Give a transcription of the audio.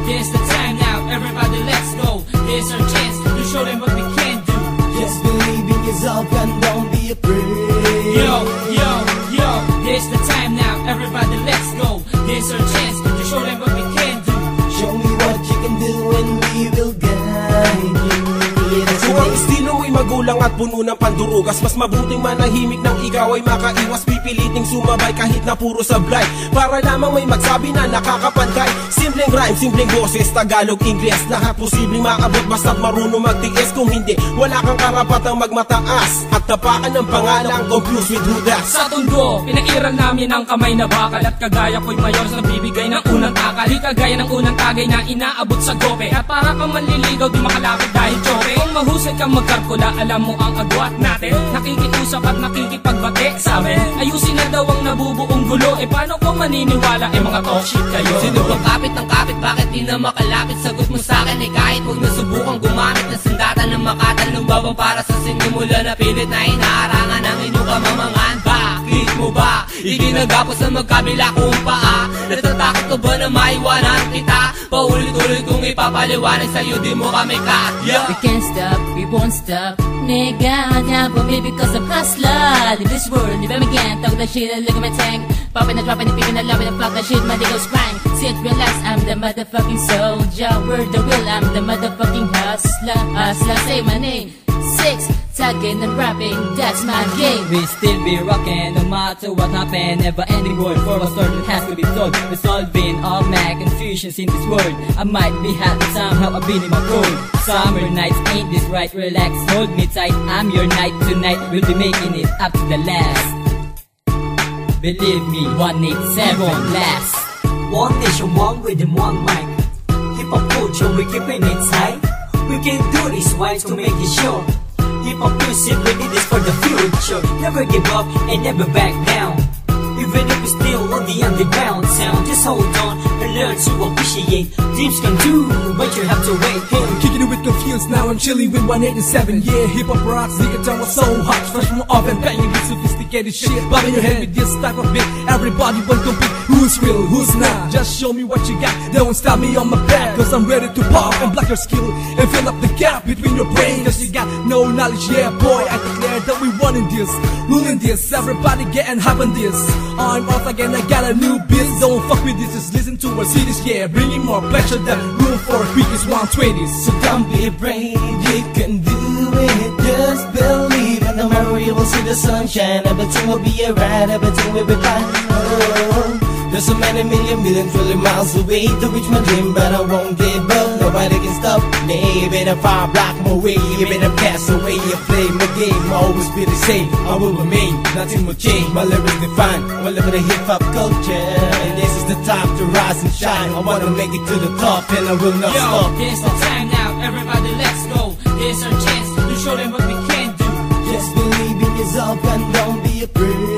Here's the time now, everybody let's go. Here's our chance to show them what we can do. Just believe in yourself and don't be afraid. Yo, yo, yo, here's the time now, everybody let's go. Here's our chance to show them what we can do. Show me what you can do and we will guide you. Kung ang estilo ay magulang at puno ng pandurugas, mas mabuting manahimik nang ikaw ay makaiwas. Pipiliting sumabay kahit na puro sablay, para lamang may magsabi na nakakapantay. Simpleng rhyme, simpleng boses, Tagalog, Ingles, lahat posibleng maabot basta't marunong magtiis. Kung hindi, wala kang karapatang magmataas at tapakan ng pangalang confused with hudas. Sa Tondo, pinairal namin ang kamay na bakal, at kagaya ko'y mayor sa bibigay ng unang takal. Di kagaya ng unang tagay na inaabot sa gope, at para kang manliligaw di makalapit dahil chope. Kung mahusay kang magkarkula, alam mo ang agwat natin. Nakikiusap at nakikipagbate sa amin. Ayusin na daw ang nabubuong gulo. Paano kung maniniwala mga talk shit kayo? Sino bang kapit ng kapit? Bakit di na makalapit? Sagot mo sa'kin kahit huwag na subukang gumamit ng sandata ng makatan lumbabang para sa sinimula na pilit na inaarangan ng inyong kamamangan. Bakit mo ba iginagapos sa magkabila kong paa? Natatakot ka ba na maiwanan kita? Paulit-ulit kong ipapaliwanag sa'yo, di mo kami kaya. We can't stop, we won't stop. Nigga, can't for me because I'm hustler. In this world, if I can't talk that shit, look at my tank. Popping and dropping and peeping and loving and flop that shit, my niggas crying. Sit, relax, I'm the motherfucking soldier. Word the will, I'm the motherfucking hustler. Hustler, say my name. 6, talking and rapping, that's my game. We still be rocking no matter what happen. Never ending world for a story that has to be told. Resolving all my confusions in this world. I might be happy somehow, I've been in my role. Summer nights ain't this right, relax, hold me tight. I'm your knight tonight, we'll be making it up to the last. Believe me, 187 last. One nation, one rhythm, one mic. Hip-hop culture, we keeping it tight. We can do this right to make it sure. Hip-hop music, we need this for the future. Never give up and never back down. Even if we're still on the underground sound, just hold on and learn to appreciate. Dreams can do, but you have to wait. Hey, I'm kicking it with Confused, now I'm chilling with 187. Yeah, hip-hop rocks, the guitar was so hot. Fresh from the oven, banging with sophisticated shit. Bobbing your head with this type of beat. Everybody want to compete, who's real, who's not? Just show me what you got, don't stop me on my back. Cause I'm ready to pop and block your skill and fill up the gap between your brain. Cause you got no knowledge, yeah boy, I declare that we wanting this, ruling this. Everybody getting hype on this. I'm off again, I got a new biz. Don't fuck with this, just listen to our cities. Yeah, bringing more pleasure than room for quickest 120s. So don't be afraid, you can do it. Just believe in the mirror, you will see the sunshine. Everything will be alright, everything will be fine. Oh, there's so many million trillion miles away to reach my dream, but I won't give up. Nobody can stop me. Even if I block my way, even if I pass away, I play my game. I'll always be the same, I will remain. Nothing will change, my lyrics define. I live in the hip-hop culture, and this is the time to rise and shine. I wanna make it to the top, and I will not stop. Here's the time now, everybody let's go. Here's our chance to show them what we can do. Just believe in yourself and don't be afraid.